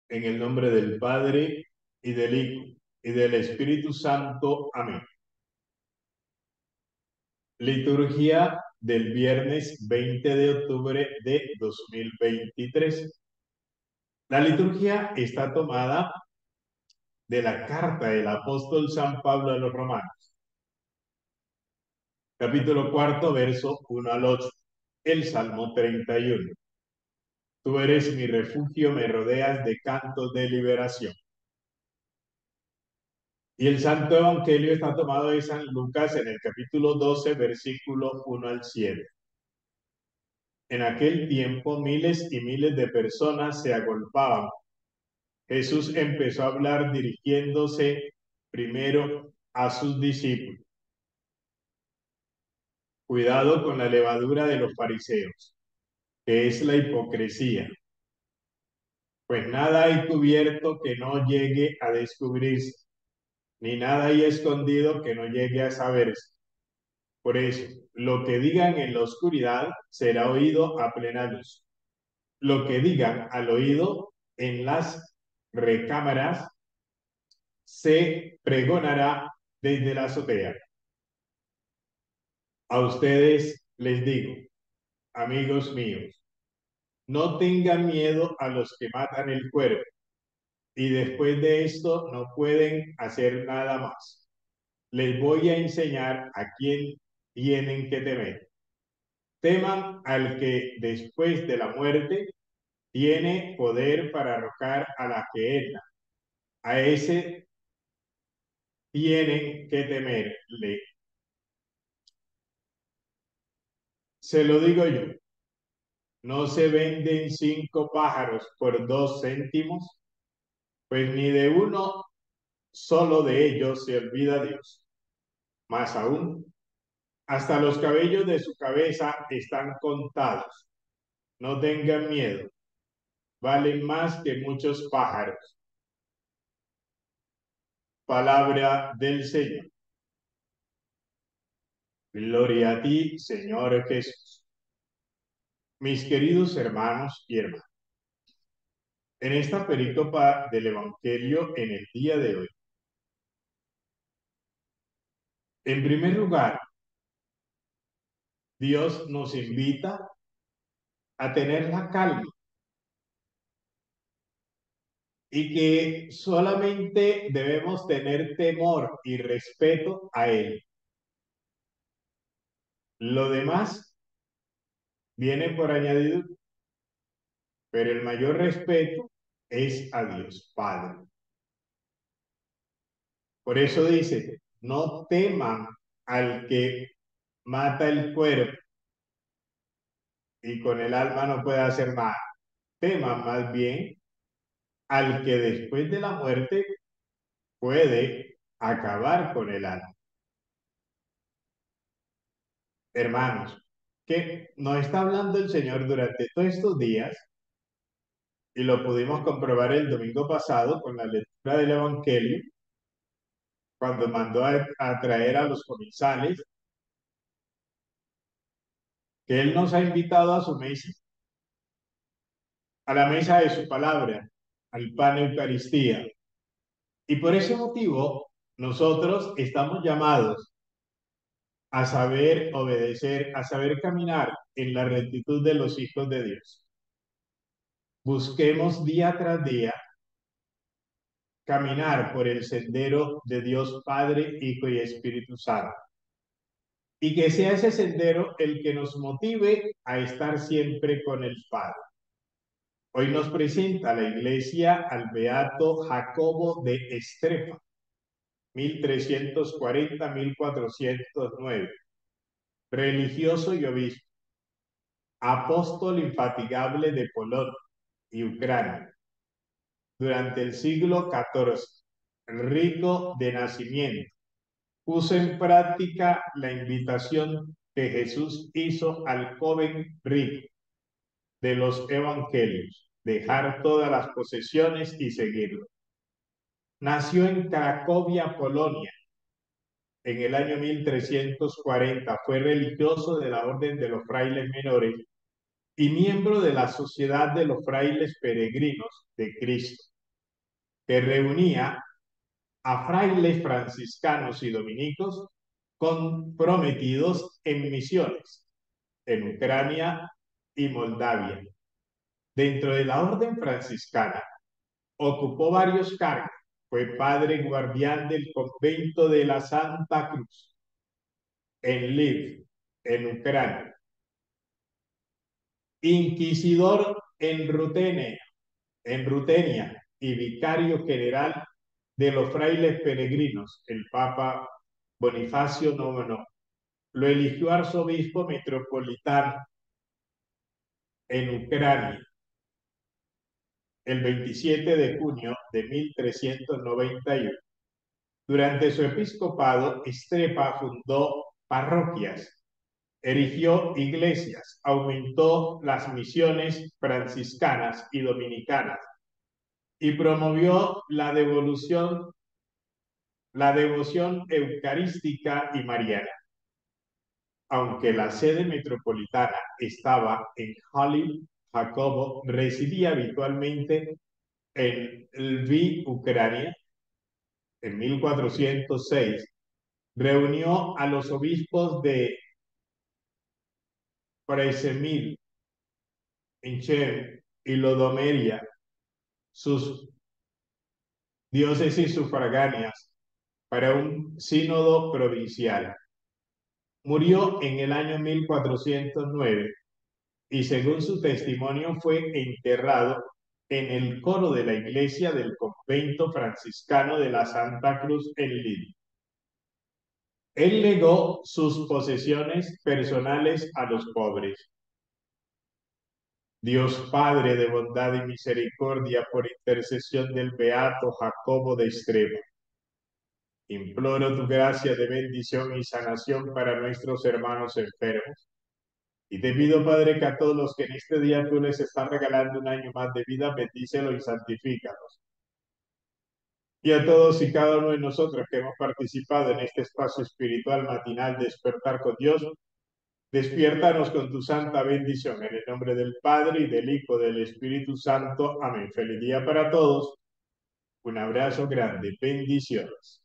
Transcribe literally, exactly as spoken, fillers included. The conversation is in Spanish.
En el nombre del Padre, y del Hijo, y del Espíritu Santo. Amén. Liturgia del viernes veinte de octubre de dos mil veintitrés. La liturgia está tomada de la carta del apóstol San Pablo a los Romanos, capítulo cuarto, verso uno al ocho. El Salmo treinta y uno. Tú eres mi refugio, me rodeas de cantos de liberación. Y el Santo Evangelio está tomado de San Lucas en el capítulo doce, versículo uno al siete. En aquel tiempo miles y miles de personas se agolpaban. Jesús empezó a hablar dirigiéndose primero a sus discípulos. Cuidado con la levadura de los fariseos, que es la hipocresía, pues nada hay cubierto que no llegue a descubrirse, ni nada hay escondido que no llegue a saberse. Por eso, lo que digan en la oscuridad será oído a plena luz. Lo que digan al oído en las recámaras se pregonará desde la azotea. A ustedes les digo, amigos míos, no tengan miedo a los que matan el cuerpo y después de esto no pueden hacer nada más. Les voy a enseñar a quién tienen que temer. Teman al que después de la muerte tiene poder para arrojar a la gehenna. A ese tienen que temerle. Se lo digo yo, ¿no se venden cinco pájaros por dos céntimos? Pues ni de uno solo de ellos se olvida Dios. Más aún, hasta los cabellos de su cabeza están contados. No tengan miedo, valen más que muchos pájaros. Palabra del Señor. Gloria a ti, Señor Jesús. Mis queridos hermanos y hermanas, en esta perícopa del Evangelio en el día de hoy, en primer lugar, Dios nos invita a tener la calma y que solamente debemos tener temor y respeto a Él. Lo demás viene por añadidura, pero el mayor respeto es a Dios Padre. Por eso dice, no teman al que mata el cuerpo y con el alma no puede hacer nada. Teman más bien al que después de la muerte puede acabar con el alma. Hermanos, que nos está hablando el Señor durante todos estos días, y lo pudimos comprobar el domingo pasado con la lectura del Evangelio, cuando mandó a, a traer a los comensales, que Él nos ha invitado a su mesa, a la mesa de su palabra, al pan Eucaristía. Y por ese motivo, nosotros estamos llamados a saber obedecer, a saber caminar en la rectitud de los hijos de Dios. Busquemos día tras día caminar por el sendero de Dios Padre, Hijo y Espíritu Santo. Y que sea ese sendero el que nos motive a estar siempre con el Padre. Hoy nos presenta la Iglesia al beato Jacobo de Estrefa, mil trescientos cuarenta a mil cuatrocientos nueve, religioso y obispo, apóstol infatigable de Polonia y Ucrania. Durante el siglo catorce, rico de nacimiento, puso en práctica la invitación que Jesús hizo al joven rico de los evangelios, dejar todas las posesiones y seguirlo. Nació en Cracovia, Polonia, en el año mil trescientos cuarenta. Fue religioso de la Orden de los Frailes Menores y miembro de la Sociedad de los Frailes Peregrinos de Cristo. que reunía a frailes franciscanos y dominicos comprometidos en misiones en Ucrania y Moldavia. Dentro de la orden franciscana, ocupó varios cargos. Fue padre guardián del convento de la Santa Cruz en Lviv, en Ucrania. Inquisidor en Rutenia, en Rutenia y vicario general de los frailes peregrinos. El Papa Bonifacio noveno lo eligió arzobispo metropolitano en Ucrania el veintisiete de junio de mil trescientos noventa y uno. Durante su episcopado, Estrepa fundó parroquias, erigió iglesias, aumentó las misiones franciscanas y dominicanas y promovió la devolución, la devoción eucarística y mariana. Aunque la sede metropolitana estaba en Lviv, Jacobo residía habitualmente en Lviv, Ucrania. En mil cuatrocientos seis reunió a los obispos de Przemyśl, Inchem y Lodomeria, sus diócesis sufragáneas, para un sínodo provincial. Murió en el año mil cuatrocientos nueve y según su testimonio fue enterrado en el coro de la iglesia del convento franciscano de la Santa Cruz en Lviv. Él legó sus posesiones personales a los pobres. Dios Padre de bondad y misericordia, por intercesión del beato Jacobo de Estrepa, imploro tu gracia de bendición y sanación para nuestros hermanos enfermos. Y te pido, Padre, que a todos los que en este día tú les estás regalando un año más de vida, bendícelos y santifícalos. Y a todos y cada uno de nosotros que hemos participado en este espacio espiritual matinal Despertar con Dios, despiértanos con tu santa bendición. En el nombre del Padre, y del Hijo, y del Espíritu Santo. Amén. Feliz día para todos. Un abrazo grande. Bendiciones.